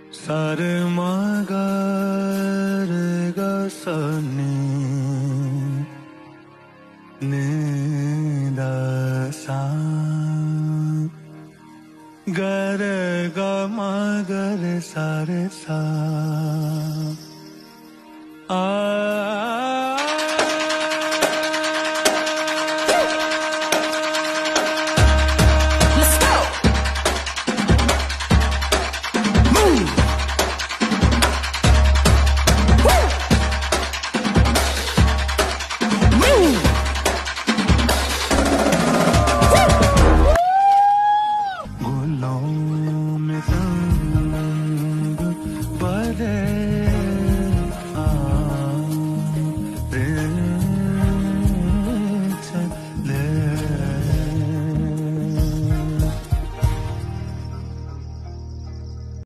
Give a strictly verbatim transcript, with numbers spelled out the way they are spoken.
सारे मगर गसनी निदासा गर ग मगर सारे सा आ But